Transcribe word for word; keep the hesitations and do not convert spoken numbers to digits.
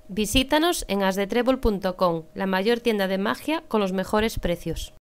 Visítanos en as de trébol punto com, la mayor tienda de magia con los mejores precios.